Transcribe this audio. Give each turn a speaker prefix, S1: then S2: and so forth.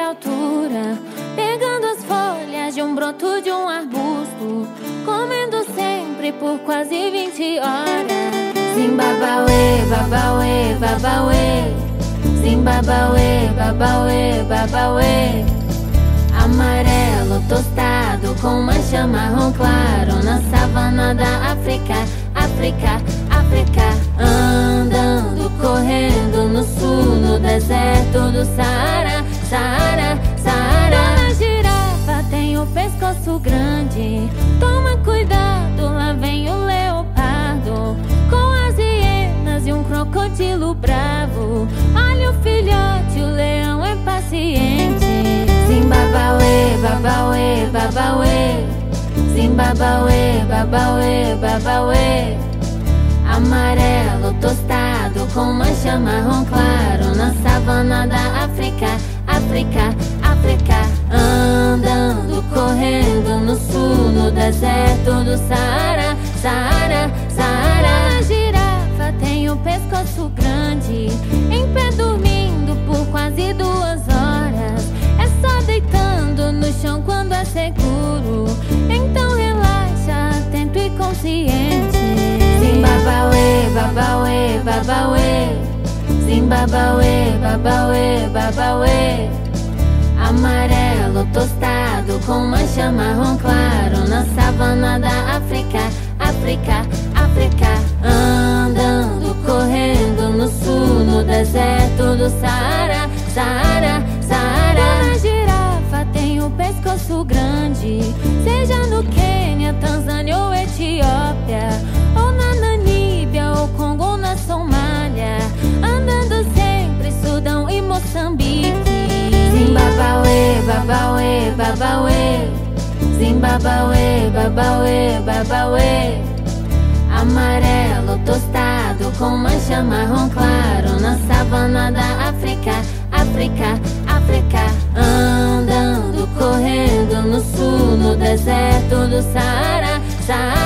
S1: altura, pegando as folhas de um broto de um arbusto, comendo sempre por quase 20 horas. Zimbabauê, babauê, babauê, Zimbabauê, babauê, babauê. Amarelo tostado com mancha marrom claro na savana da África, África, África. Andando, correndo no sul, no deserto do Saara, Saara, Saara. A girafa tem o pescoço grande, toma cuidado, lá vem o leopardo, com as hienas e um crocodilo bravo. Olha o filhote, o leão é paciente. Zimbabauê, babauê, babauê, Zimbabauê, babauê, babauê. Amarelo tostado com mancha marrom claro na savana da África, África, África. Andando, correndo no sul, no deserto do Saara, Saara, Saara. A girafa tem o pescoço grande, em pé dormindo por quase 2 horas. É só deitando no chão quando é seguro, então relaxa, atento e consciente. Zimbabauê, babauê, babauê, Zimbabauê, babauê, babauê. Amarelo tostado com mancha marrom claro na savana da África, África, África. Andando, correndo no sul, no deserto do Saara, Saara, Saara. A girafa tem o pescoço grande, seja no Quênia, Tanzânia ou Etiópia, ou na Namíbia, ou Congo, ou na Somália. Andando sempre Sudão e Moçambique. Zimbabauê, babauê, babauê, Zimbabauê, babauê, babauê. Amarelo tostado com mancha marrom claro na savana da África, África, África. Andando, correndo no sul, no deserto do Saara, Saara.